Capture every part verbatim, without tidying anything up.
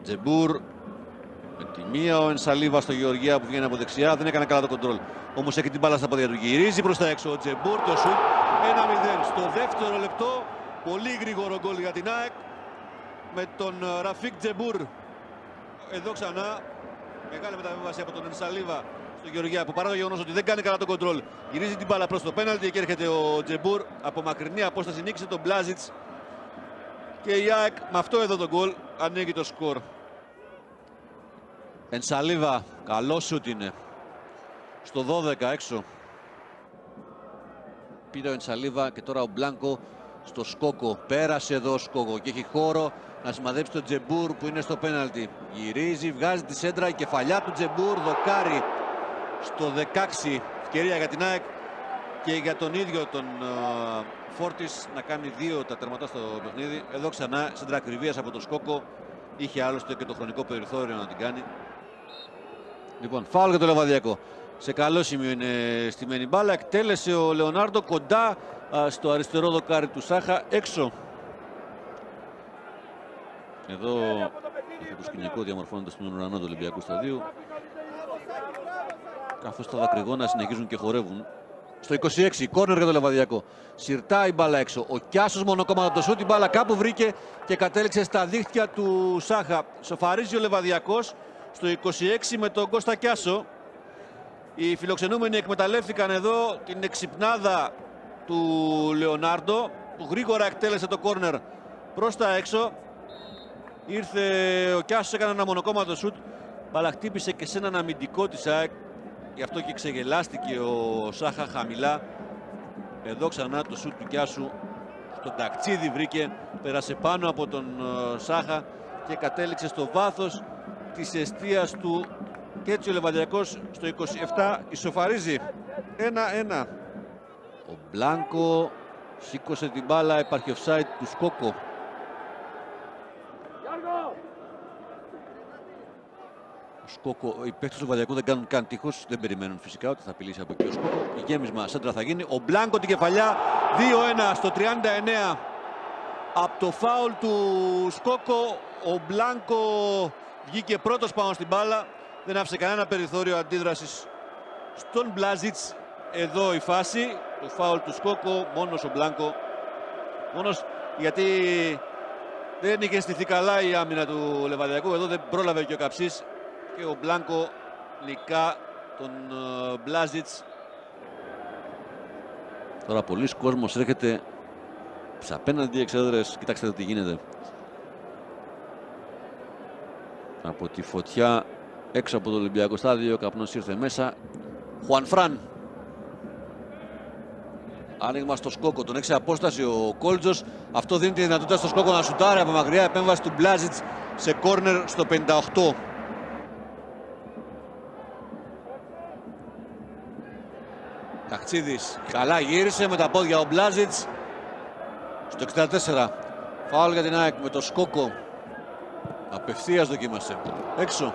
Τζεμπούρ. Με τη μία ο Ενσαλίβα στο Γεωργία που βγαίνει από δεξιά. Δεν έκανε καλά το κοντρόλ. Όμως έχει την μπάλα στα πόδια του. Γυρίζει προς τα έξω ο Τζεμπούρ. Το σουτ ένα μηδέν. Στο δεύτερο λεπτό. Πολύ γρήγορο γκολ για την ΑΕΚ. Με τον Ραφίκ Τζεμπούρ. Εδώ ξανά. Μεγάλη μεταβίβαση από τον Ενσαλίβα στο Γεωργία που παρά το γεγονός ότι δεν κάνει καλά το κοντρόλ. Γυρίζει την μπάλα προς το πέναλτι και έρχεται ο Τζεμπούρ. Από μακρινή απόσταση νίκησε τον Μπλάζιτς. Και η ΑΕΚ με αυτό εδώ το γκολ ανοίγει το σκορ. Ενσαλίβα, καλό σουτ είναι. Στο δώδεκα έξω. Πήρε ο Ενσαλίβα και τώρα ο Μπλάνκο στο Σκόκο. Πέρασε εδώ ο Σκόκο και έχει χώρο να σημαδέψει τον Τζεμπούρ που είναι στο πέναλτι. Γυρίζει, βγάζει τη σέντρα, η κεφαλιά του Τζεμπούρ, δοκάρι στο δεκαέξι. Ευκαιρία για την ΑΕΚ και για τον ίδιο τον uh, Φόρτις να κάνει δύο τα τερματά στο παιχνίδι. Εδώ ξανά σέντρα ακριβίας από τον Σκόκο. Είχε άλλωστε και το χρονικό περιθώριο να την κάνει. Λοιπόν, φάουλ για το Λεβαδιακό. Σε καλό σημείο είναι στημένη μπάλα. Εκτέλεσε ο Λεωνάρντο κοντά α, στο αριστερό δοκάρι του Σάχα, έξω. Εδώ αυτό το σκηνικό διαμορφώνεται στον ουρανό του Ολυμπιακού Σταδίου. Καθώς τα δακρυγόνα συνεχίζουν και χορεύουν. Στο είκοσι έξι, κόρνερ για το Λεβαδιακό. Συρτά η μπάλα έξω. Ο Κιάσος μονοκόμματο το σούτ. Η μπάλα κάπου βρήκε και κατέληξε στα δίχτυα του Σάχα. Σοφαρίζει ο Λεβαδιακός στο είκοσι έξι με τον Κώστα Κιάσο. Οι φιλοξενούμενοι εκμεταλλεύτηκαν εδώ την εξυπνάδα του Λεωνάρντο που γρήγορα εκτέλεσε το κόρνερ προς τα έξω. Ήρθε ο Κιάσος, έκανε ένα μονοκόμματο σούτ. Μπάλα χτύπησε και σε έναν αμυντικό της ΑΕΚ. Γι' αυτό και ξεγελάστηκε ο Σάχα χαμηλά. Εδώ ξανά το σούτ του Κιάσου στον ταξίδι βρήκε, πέρασε πάνω από τον Σάχα και κατέληξε στο βάθος της εστίας του. Και έτσι ο Λεβαδιακός στο είκοσι επτά ισοφαρίζει ένα ένα. Ο Μπλάνκο σήκωσε την μπάλα, υπάρχει offside του Σκόκο. Ο Σκόκο, οι παίκτες του Λεβαδιακού δεν κάνουν καν τείχος, δεν περιμένουν φυσικά ότι θα απειλήσει από εκεί ο Σκόκο. Η γέμισμα σέντρα θα γίνει. Ο Μπλάνκο την κεφαλιά, δύο ένα στο τριάντα εννέα. Από το φάουλ του Σκόκο, ο Μπλάνκο βγήκε πρώτος πάνω στην μπάλα. Δεν άφησε κανένα περιθώριο αντίδρασης στον Μπλάζιτς. Εδώ η φάση, το φάουλ του Σκόκο, μόνος ο Μπλάνκο. Μόνος γιατί δεν είχε στηθεί καλά η άμυνα του Λεβαδιακού. Εδώ δεν πρόλαβε και ο Καψής και ο Μπλάνκο νικά τον uh, Μπλάζιτς. Τώρα πολλοί κόσμος έρχεται σε απέναντι εξέδρες. Κοιτάξτε τι γίνεται. Από τη φωτιά έξω από το Ολυμπιακό Στάδιο, ο καπνός ήρθε μέσα. Χουανφράν. Άνοιγμα στο Σκόκο, τον έχει σε απόσταση ο Κόλτζος. Αυτό δίνει τη δυνατότητα στο Σκόκο να σουτάρει από μακριά. Επέμβαση του Μπλάζιτς σε κόρνερ στο πενήντα οκτώ. Καχτσίδης καλά γύρισε με τα πόδια ο Μπλάζιτς. Στο εξήντα τέσσερα. Φάουλ για την ΑΕΚ με το Σκόκο. Απευθείας δοκίμασε. Έξω.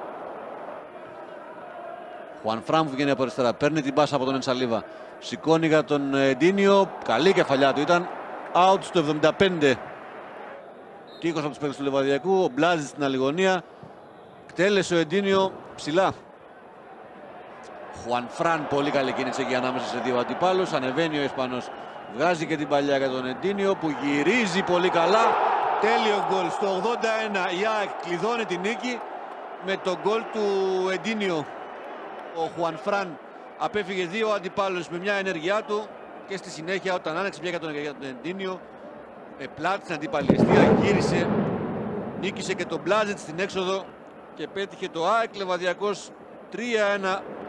Χουανφράν που βγαίνει από αριστερά. Παίρνει την πάσα από τον Ενσαλίβα. Σηκώνει για τον Εντίνιο. Καλή κεφαλιά του ήταν. Out στο εβδομήντα πέντε. Τείχος από τους παίκτες του Λεβαδιακού. Ο Μπλάζης στην αλληγωνία. Εκτέλεσε ο Εντίνιο ψηλά. Χουανφράν, πολύ καλή κίνηση εκεί ανάμεσα σε δύο αντιπάλους. Ανεβαίνει ο Ισπανός. Βγάζει και την παλιά για τον Εντίνιο που γυρίζει πολύ καλά. Τέλειο γκολ στο ογδόντα ένα. Η ΑΕΚ κλειδώνει την νίκη με το γκολ του Εντίνιο. Ο Χουανφράν απέφυγε δύο αντιπάλους με μια ενέργειά του και στη συνέχεια όταν άνοιξε πια για τον Εντίνιο με πλάτη στην αντιπαλαιστία γύρισε, νίκησε και τον Μπλάζετ στην έξοδο και πέτυχε το ΑΕΚ Λεβαδιακός τρία ένα